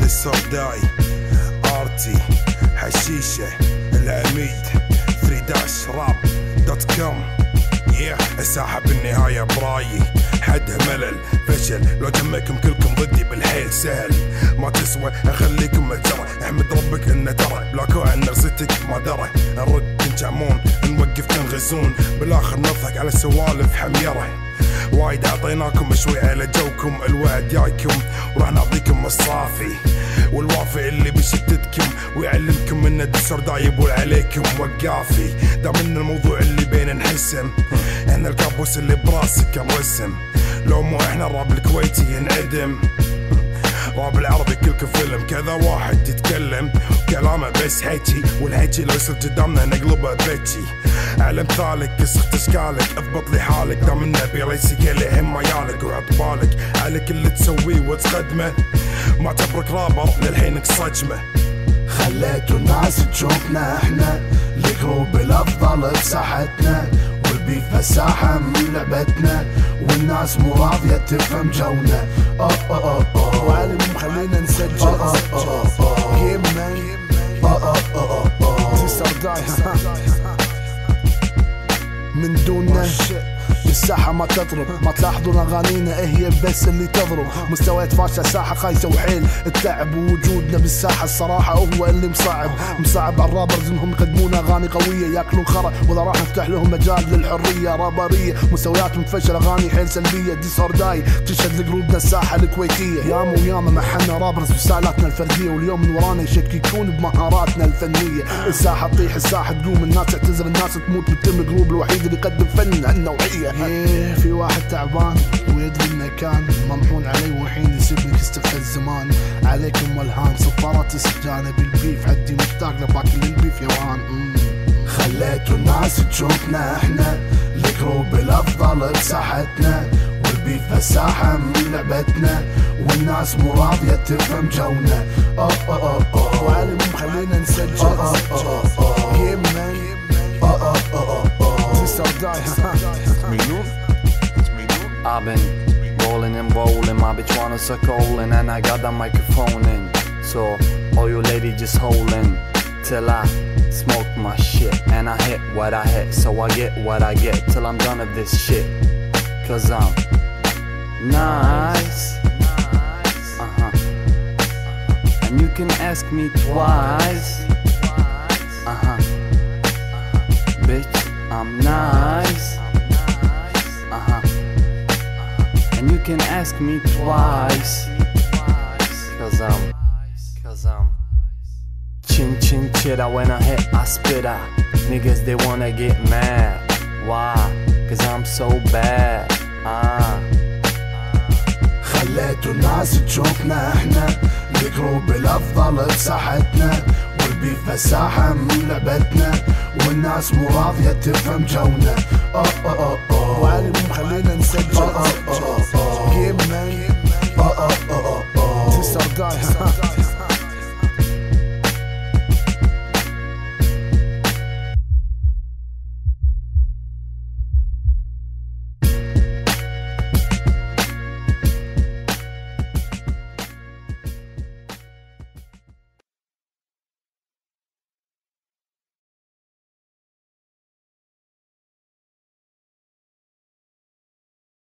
السرداي ارتي حشيشة العميد 3-rap.com. الساحة بالنهاية برايي حدها ملل فشل، لو جمعكم كلكم ضدي بالحيل سهل ما تسوى اخليكم مجرى. احمد ربك انه ترى بلاكو عن نغزتك ما درى. نرد تنجعمون نوقف تنغزون بالاخر نضحك على سوالف حميرة. وايد اعطيناكم شوي على جوكم، الوعد جايكم وراح نعطيكم الصافي والوافي اللي بيشتتكم ويعلمكم ان السرداي يبول عليكم وقافي. دام ان الموضوع اللي بين نحسم احنا الكابوس اللي براسك نرسم. لو مو احنا الراب الكويتي ينعدم. راب العربي كلكم فيلم كذا واحد يتكلم كلامه بس حكي، والحكي لو يصير قدامنا نقلبه بكي. على مثالك كسخت اشكالك اضبط لي حالك، دام النبي ريسك لهم ميالك وعط بالك عليك اللي تسويه وتقدمه. ما تبرك رابر للحينك صجمه. خليتوا الناس تشوفنا احنا الجروب الافضل بساحتنا، والبيف مساحة من لعبتنا، والناس مو راضية تفهم جونا. وعلم خلينا نسجل جيم مان السرداي من دوننا الساحة ما تضرب. ما تلاحظون اغانينا هي بس اللي تضرب. مستويات فاشلة ساحة خايسة وحيل التعب، ووجودنا بالساحة الصراحة هو اللي مصعب على الرابرز انهم يقدمون اغاني قوية ياكلون خرا، واذا راح نفتح لهم مجال للحرية رابرية. مستوياتهم تفشل اغاني حيل سلبية. دي سرداي تشهد لجروبنا الساحة الكويتية. ياما وياما محلنا رابرز بستايلاتنا الفردية، واليوم من ورانا يشككون بمهاراتنا الفنية. الساحة تطيح الساحة تقوم، الناس تعتذر الناس تموت، بتتم الجروب الوحيد اللي يقدم فن النوعية. في واحد تعبان ويدري انه كان ممحون عليه وحين يسيبني كستف الزمان. عليكم والهان صفارات السجانة بالبيف، حدي مشتاق لباكل البيف يوان. خليتوا الناس تشوفنا احنا الجروب الافضل بساحتنا، والبيف مساحة من لعبتنا، والناس مو راضية تفهم جونا. وعلم خلينا نسجل جيم مان السرداي. I've been rolling and rolling, my bitch wanna suck rolling, and I got that microphone in. So all you ladies just holding till I smoke my shit, and I hit what I hit, so I get what I get till I'm done of this shit. Cause I'm nice, and you can ask me twice, bitch, I'm nice, and you can ask me twice, cause I'm chin chin chitta. When I hit I spit out. Niggas they wanna get mad. Why? Cause I'm so bad. خليتوا الناس تشوفنا احنا الجروب الافضل بساحتنا، والبيف مساحة من لعبتنا، والناس مو راضية تفهم جونا. وعلم خلينا نسجل